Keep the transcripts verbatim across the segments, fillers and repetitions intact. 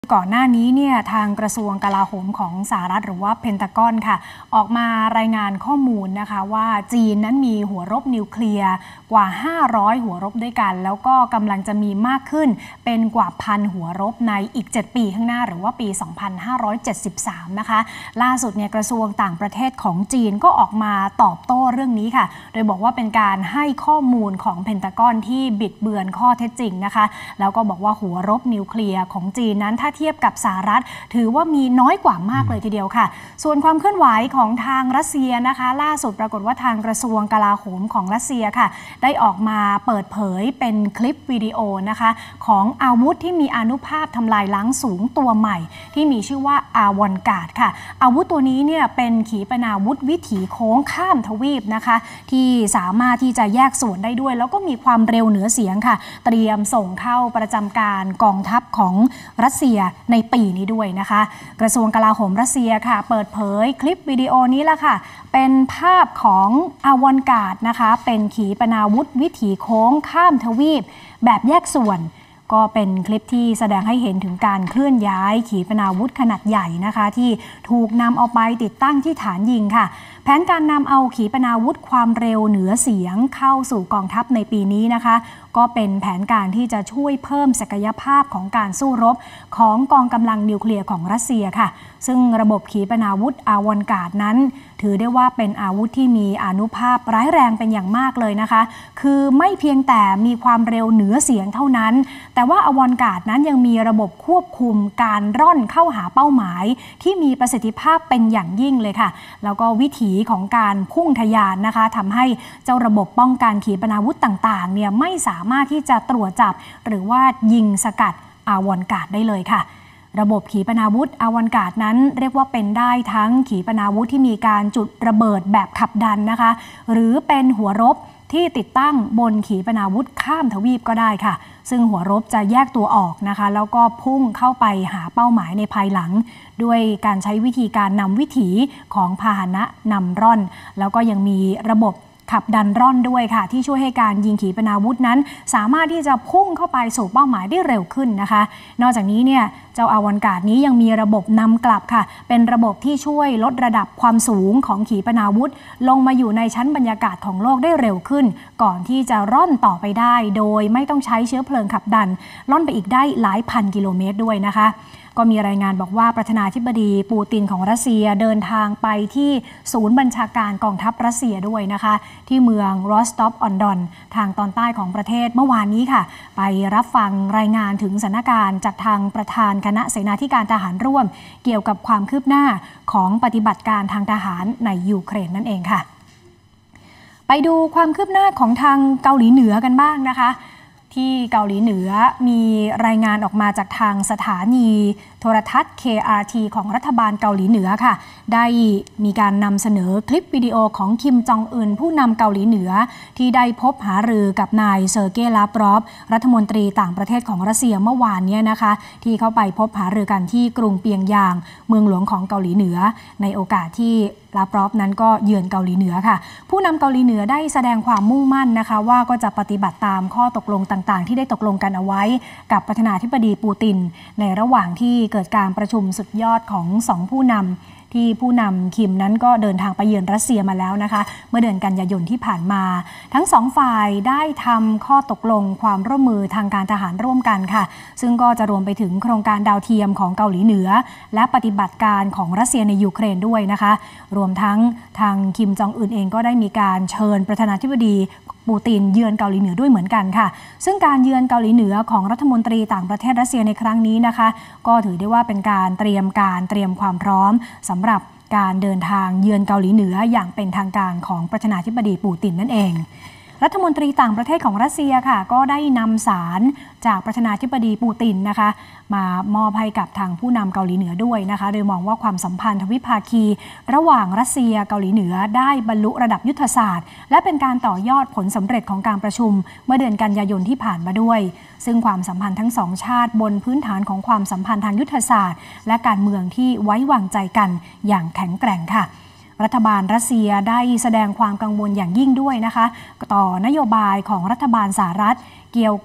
ก่อนหน้านี้เนี่ยทางกระทรวงกลาโหมของสหรัฐหรือว่าเพนทากอนค่ะออกมารายงานข้อมูลนะคะว่าจีนนั้นมีหัวรบนิวเคลียร์กว่าห้าร้อยหัวรบด้วยกันแล้วก็กำลังจะมีมากขึ้นเป็นกว่าพันหัวรบในอีกเจ็ดปีข้างหน้าหรือว่าปีสองพันห้าร้อยเจ็ดสิบสามนะคะล่าสุดเนี่ยกระทรวงต่างประเทศของจีนก็ออกมาตอบโต้เรื่องนี้ค่ะโดยบอกว่าเป็นการให้ข้อมูลของเพนทากอนที่บิดเบือนข้อเท็จจริงนะคะแล้วก็บอกว่าหัวรบนิวเคลียร์ของจีนนั้นถ้าเทียบกับสหรัฐถือว่ามีน้อยกว่ามากเลยทีเดียวค่ะส่วนความเคลื่อนไหวของทางรัสเซียนะคะล่าสุดปรากฏว่าทางกระทรวงกลาโหมของรัสเซียค่ะได้ออกมาเปิดเผยเป็นคลิปวิดีโอนะคะของอาวุธที่มีอานุภาพทำลายล้างสูงตัวใหม่ที่มีชื่อว่าอาวอนการ์ดค่ะอาวุธตัวนี้เนี่ยเป็นขีปนาวุธวิถีโค้งข้ามทวีปนะคะที่สามารถที่จะแยกส่วนได้ด้วยแล้วก็มีความเร็วเหนือเสียงค่ะเตรียมส่งเข้าประจำการกองทัพของรัสเซียในปีนี้ด้วยนะคะกระทรวงกลาโหมรัสเซียค่ะเปิดเผยคลิปวิดีโอนี้ละค่ะเป็นภาพของอาวอนการ์ดนะคะเป็นขีปนาวุธวิถีโค้งข้ามทวีปแบบแยกส่วนก็เป็นคลิปที่แสดงให้เห็นถึงการเคลื่อนย้ายขีปนาวุธขนาดใหญ่นะคะที่ถูกนำเอาไปติดตั้งที่ฐานยิงค่ะแผนการนำเอาขีปนาวุธความเร็วเหนือเสียงเข้าสู่กองทัพในปีนี้นะคะก็เป็นแผนการที่จะช่วยเพิ่มศักยภาพของการสู้รบของกองกำลังนิวเคลียร์ของรัสเซียค่ะซึ่งระบบขีปนาวุธอาวอนการ์ดนั้นถือได้ว่าเป็นอาวุธที่มีอานุภาพร้ายแรงเป็นอย่างมากเลยนะคะคือไม่เพียงแต่มีความเร็วเหนือเสียงเท่านั้นแต่ว่าอาวอนการ์ดนั้นยังมีระบบควบคุมการร่อนเข้าหาเป้าหมายที่มีประสิทธิภาพเป็นอย่างยิ่งเลยค่ะแล้วก็วิถีของการพุ่งทะยานนะคะทำให้เจ้าระบบป้องกันขีปนาวุธต่างๆเนี่ยไม่สามารถที่จะตรวจจับหรือว่ายิงสกัดอาวอนการ์ดได้เลยค่ะระบบขีปนาวุธอาวอนการ์ดนั้นเรียกว่าเป็นได้ทั้งขีปนาวุธที่มีการจุดระเบิดแบบขับดันนะคะหรือเป็นหัวรบที่ติดตั้งบนขีปนาวุธข้ามทวีปก็ได้ค่ะซึ่งหัวรบจะแยกตัวออกนะคะแล้วก็พุ่งเข้าไปหาเป้าหมายในภายหลังด้วยการใช้วิธีการนำวิถีของพาหนะนำร่อนแล้วก็ยังมีระบบขับดันร่อนด้วยค่ะที่ช่วยให้การยิงขีปนาวุธนั้นสามารถที่จะพุ่งเข้าไปสู่เป้าหมายได้เร็วขึ้นนะคะนอกจากนี้เนี่ยเจ้าอาวอนการ์ดนี้ยังมีระบบนำกลับค่ะเป็นระบบที่ช่วยลดระดับความสูงของขีปนาวุธลงมาอยู่ในชั้นบรรยากาศของโลกได้เร็วขึ้นก่อนที่จะร่อนต่อไปได้โดยไม่ต้องใช้เชื้อเพลิงขับดันร่อนไปอีกได้หลายพันกิโลเมตรด้วยนะคะก็มีรายงานบอกว่าประธานาธิบดีปูตินของรัสเซียเดินทางไปที่ศูนย์บัญชาการกองทัพรัสเซียด้วยนะคะที่เมืองรอสตอฟออนดอนทางตอนใต้ของประเทศเมื่อวานนี้ค่ะไปรับฟังรายงานถึงสถานการณ์จากทางประธานคณะเสนาธิการทหารร่วมเกี่ยวกับความคืบหน้าของปฏิบัติการทางทหารในยูเครนนั่นเองค่ะไปดูความคืบหน้าของทางเกาหลีเหนือกันบ้างนะคะที่เกาหลีเหนือมีรายงานออกมาจากทางสถานีโทรทัศน์ เค อาร์ ที ของรัฐบาลเกาหลีเหนือค่ะได้มีการนำเสนอคลิปวิดีโอของคิมจองอึนผู้นำเกาหลีเหนือที่ได้พบหารือกับนายเซอร์เกย์ ลาฟรอฟรัฐมนตรีต่างประเทศของรัสเซียเมื่อวานนี้นะคะที่เข้าไปพบหารือกันที่กรุงเปียงยางเมืองหลวงของเกาหลีเหนือในโอกาสที่ลาฟรอฟนั้นก็เยือนเกาหลีเหนือค่ะผู้นำเกาหลีเหนือได้แสดงความมุ่งมั่นนะคะว่าก็จะปฏิบัติตามข้อตกลงต่างๆที่ได้ตกลงกันเอาไว้กับประธานาธิบดีปูตินในระหว่างที่เกิดการประชุมสุดยอดของสองผู้นำที่ผู้นำคิมนั้นก็เดินทางไปเยือนรัสเซียมาแล้วนะคะเมื่อเดือนกันยายนที่ผ่านมาทั้งสองฝ่ายได้ทำข้อตกลงความร่วมมือทางการทหารร่วมกันค่ะซึ่งก็จะรวมไปถึงโครงการดาวเทียมของเกาหลีเหนือและปฏิบัติการของรัสเซียในยูเครนด้วยนะคะรวมทั้งทางคิมจองอึนเองก็ได้มีการเชิญประธานาธิบดีปูตินเยือนเกาหลีเหนือด้วยเหมือนกันค่ะซึ่งการเยือนเกาหลีเหนือของรัฐมนตรีต่างประเทศรัสเซียในครั้งนี้นะคะก็ถือได้ว่าเป็นการเตรียมการเตรียมความพร้อมสำหรับการเดินทางเยือนเกาหลีเหนืออย่างเป็นทางการของประธานาธิบดีปูตินนั่นเองรัฐมนตรีต่างประเทศของรัสเซียค่ะก็ได้นำสารจากประธานาธิบดีปูตินนะคะมามอบให้กับทางผู้นำเกาหลีเหนือด้วยนะคะโดยมองว่าความสัมพันธ์ทวิภาคีระหว่างรัสเซียเกาหลีเหนือได้บรรลุระดับยุทธศาสตร์และเป็นการต่อยอดผลสำเร็จของการประชุมเมื่อเดือนกันยายนที่ผ่านมาด้วยซึ่งความสัมพันธ์ทั้งสองชาติบนพื้นฐานของความสัมพันธ์ทางยุทธศาสตร์และการเมืองที่ไว้วางใจกันอย่างแข็งแกร่งค่ะรัฐบาลรัสเซียได้แสดงความกังวลอย่างยิ่งด้วยนะคะต่อนโยบายของรัฐบาลสหรัฐเกี่ยวกับ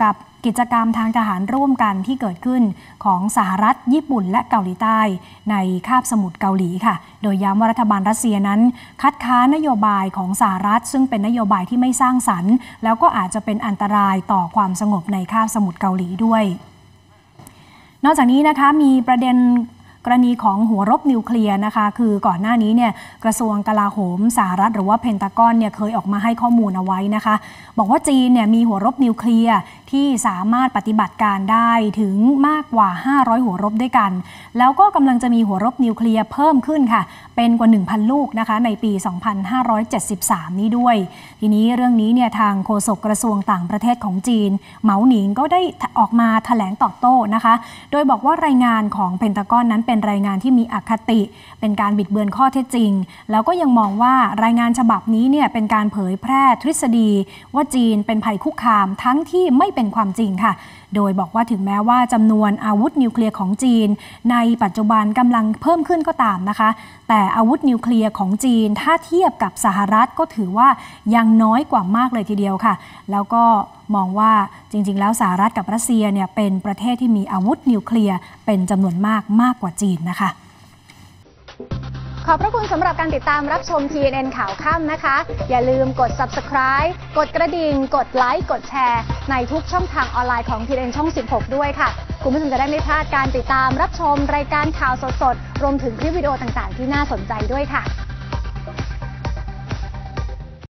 กิจกรรมทางทหารร่วมกันที่เกิดขึ้นของสหรัฐญี่ปุ่นและเกาหลีใต้ในคาบสมุทรเกาหลีค่ะโดยย้ำว่ารัฐบาลรัสเซียนั้นคัดค้านนโยบายของสหรัฐซึ่งเป็นนโยบายที่ไม่สร้างสรรค์แล้วก็อาจจะเป็นอันตรายต่อความสงบในคาบสมุทรเกาหลีด้วยนอกจากนี้นะคะมีประเด็นกรณีของหัวรบนิวเคลียร์นะคะคือก่อนหน้านี้เนี่ยกระทรวงกลาโหมสหรัฐหรือว่าเพนทากอนเนี่ยเคยออกมาให้ข้อมูลเอาไว้นะคะบอกว่าจีนเนี่ยมีหัวรบนิวเคลียร์ที่สามารถปฏิบัติการได้ถึงมากกว่าห้าร้อยหัวรบด้วยกันแล้วก็กำลังจะมีหัวรบนิวเคลียร์เพิ่มขึ้นค่ะเป็นกว่า หนึ่งพัน ลูกนะคะในปี สองพันห้าร้อยเจ็ดสิบสาม นี้ด้วยทีนี้เรื่องนี้เนี่ยทางโฆษกกระทรวงต่างประเทศของจีนเหมาหนิงก็ได้ออกมาแถลงตอบโต้นะคะโดยบอกว่ารายงานของเพนทากอนนั้นเป็นรายงานที่มีอคติเป็นการบิดเบือนข้อเท็จจริงแล้วก็ยังมองว่ารายงานฉบับนี้เนี่ยเป็นการเผยแพร่ทฤษฎีว่าจีนเป็นภัยคุกคามทั้งที่ไม่เป็นความจริงค่ะโดยบอกว่าถึงแม้ว่าจำนวนอาวุธนิวเคลียร์ของจีนในปัจจุบันกำลังเพิ่มขึ้นก็ตามนะคะแต่อาวุธนิวเคลียร์ของจีนถ้าเทียบกับสหรัฐก็ถือว่ายังน้อยกว่ามากเลยทีเดียวค่ะแล้วก็มองว่าจริงๆแล้วสหรัฐกับรัสเซียเนี่ยเป็นประเทศที่มีอาวุธนิวเคลียร์เป็นจำนวนมากมากกว่าจีนนะคะขอบพระคุณสำหรับการติดตามรับชม ที เอ็น เอ็น ข่าวค่ำนะคะ อย่าลืมกด ซับสไครบ์ กดกระดิ่ง กดไลค์ กดแชร์ในทุกช่องทางออนไลน์ของ ที เอ็น เอ็น ช่อง สิบหก ด้วยค่ะ คุณผู้ชมจะได้ไม่พลาดการติดตามรับชมรายการข่าวสดๆ รวมถึงคลิปวิดีโอต่างๆที่น่าสนใจด้วยค่ะ